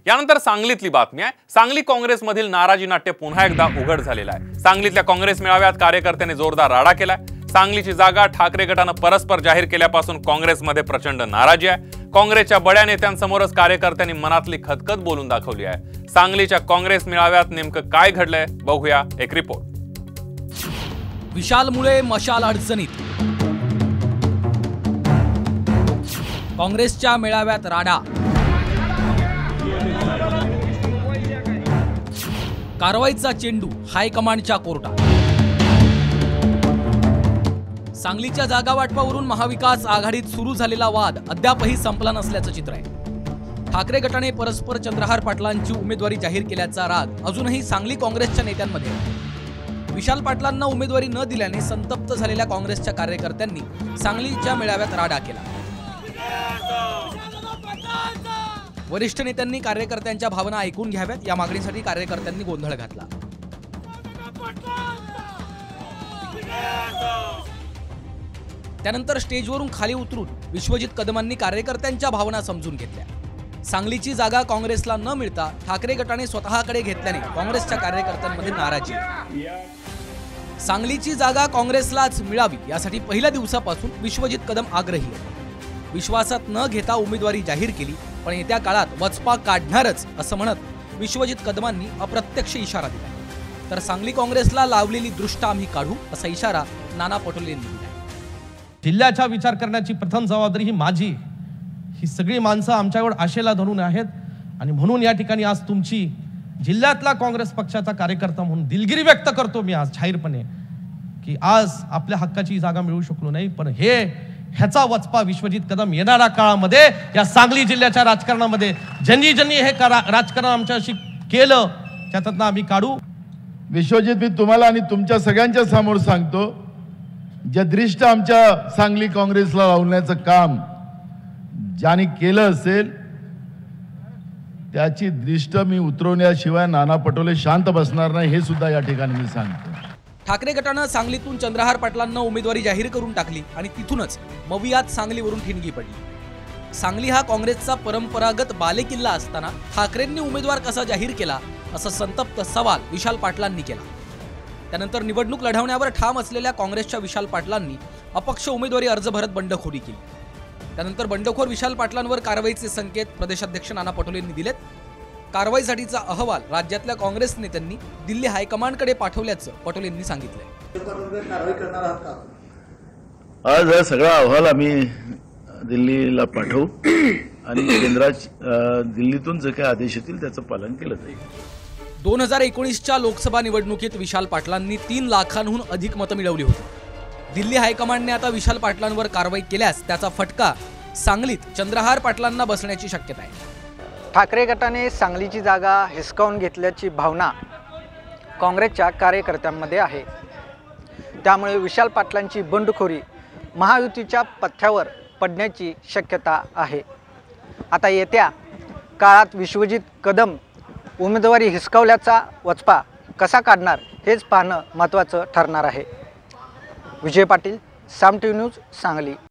यानंतर सांगलीतली बातमी आहे। सांगली काँग्रेसमधील नाराजी नाट्य पुन्हा एकदा उघड झालेलं आहे। सांगलीतल्या काँग्रेस मेळाव्यात कार्यकर्त्यांनी जोरदार राडा केलाय। सांगलीची जागा ठाकरे गटानं परस्पर जाहीर केल्यापासून काँग्रेसमध्ये प्रचंड नाराजी आहे। काँग्रेसच्या बड्या नेत्यांसमोरच कार्यकर्त्यांनी मनातली खतखत बोलून दाखवली आहे। सांगलीच्या काँग्रेस मेळाव्यात नेमकं काय घडलंय बघूया एक रिपोर्ट। विशाल मुळे मशाल अडचणीत, काँग्रेसच्या मेळाव्यात राडा, कारवाईचा चेंडू हायकमांडच्या कोर्टात। सांगलीच्या जागा वाटपावरून महाविकास आघाडीत सुरू झालेला वाद अद्यापही संपला नसल्याचं चित्र आहे। ठाकरे गटाने परस्पर चंद्रहार पाटलांची उमेदवारी जाहीर केल्याचा राग अजूनही सांगली काँग्रेसच्या नेत्यांमध्ये आहे। विशाल पाटलांना उमेदवारी न दिल्याने संतप्त झालेल्या काँग्रेसच्या कार्यकर्त्यांनी सांगलीच्या मेळाव्यात राडा केला। वरिष्ठ नेत्यांनी कार्यकर्त्यांच्या भावना ऐकून घ्याव्यात या मागणीसाठी कार्यकर्त्यांनी गोंधळ घातला। त्यानंतर स्टेजवरून खाली उतरून विश्वजित कदमांनी कार्यकर्त्यांच्या भावना समजून घेतल्या। सांगलीची जागा काँग्रेसला न मिळता ठाकरे गटाने स्वतःकडे घेतल्याने काँग्रेसच्या कार्यकर्त्यांमध्ये नाराजी आहे। सांगलीची जागा काँग्रेसलाच मिळावी यासाठी पहिल्या दिवसापासून विश्वजित कदम आग्रही आहे। विश्वासात न घेता उमेदवारी जाहीर केली, पण येत्या काळात वचपा काढणारच असं म्हणत विश्वजित कदमांनी अप्रत्यक्ष इशारा दिला। तर सांगली काँग्रेसला लावलेली दृष्ट आम्ही काढू असा इशारा नाना पटोले यांनी दिला। जिल्ह्याचा विचार करण्याची प्रथम जबाबदारी ही माझी। ही सगळी माणसं आमच्याकडे आशेला धरून आहेत आणि म्हणून या ठिकाणी आज तुमची जिल्ह्यातला काँग्रेस पक्षाचा कार्यकर्ता म्हणून दिलगिरी व्यक्त करतो मी आज जाहीरपणे की आज आपल्या हक्काची जागा मिळू शकलो नाही, पण ह्याचा वचपा विश्वजित कदम येणाऱ्या काळामध्ये या सांगली जिल्ह्याच्या राजकारणामध्ये ज्यांनी हे राजकारण आमच्याशी केलं त्यातनं आम्ही काढू। विश्वजित, मी तुम्हाला आणि तुमच्या सगळ्यांच्या समोर सांगतो, ज्या दृष्ट आमच्या सांगली काँग्रेसला लावण्याचं काम ज्याने केलं असेल त्याची दृष्ट मी उतरवण्याशिवाय नाना पटोले शांत बसणार नाही, हे सुद्धा या ठिकाणी मी सांगतो। ठाकरे गटानं सांगलीतून चंद्रहार पाटलांना उमेदवारी जाहीर करून टाकली आणि तिथूनच मवियात सांगलीवरून ठिणगी पडली। सांगली हा काँग्रेसचा परंपरागत बालेकिल्ला असताना ठाकरेंनी उमेदवार कसा जाहीर केला असा संतप्त सवाल विशाल पाटलांनी केला। त्यानंतर निवडणूक लढवण्यावर ठाम असलेल्या काँग्रेसच्या विशाल पाटलांनी अपक्ष उमेदवारी अर्ज भरत बंडखोरी केली। त्यानंतर बंडखोर विशाल पाटलांवर कारवाईचे संकेत प्रदेशाध्यक्ष नाना पटोले यांनी दिलेत। कारवाईसाठीचा अहवाल राज्यातल्या काँग्रेस नेत्यांनी दिल्ली हायकमांडकडे पाठवल्याचं पटोले यांनी सांगितलंय। आज हा सगळा अहवाल आम्ही दिल्लीला पाठवू आणि दिल्लीतून जे काही आदेश येतील त्याचं पालन केलं जाईल। 2019च्या लोकसभा निवडणुकीत विशाल पाटलांनी 3 लाखांहून अधिक मतं मिळवली होती। दिल्ली हायकमांडने आता विशाल पाटलांवर कारवाई केल्यास त्याचा फटका सांगलीत चंद्रहार पाटलांना बसण्याची शक्यता आहे। ठाकरे गटाने सांगलीची जागा हिसकावून घेतल्याची भावना काँग्रेसच्या कार्यकर्त्यांमध्ये आहे। त्यामुळे विशाल पाटलांची बंडखोरी महायुतीच्या पथ्यावर पडण्याची शक्यता आहे। आता येत्या काळात विश्वजित कदम उमेदवारी हिसकावल्याचा वचपा कसा काढणार हेच पाहणं महत्त्वाचं ठरणार आहे। Vijay Patil, Saam TV news, Sangli.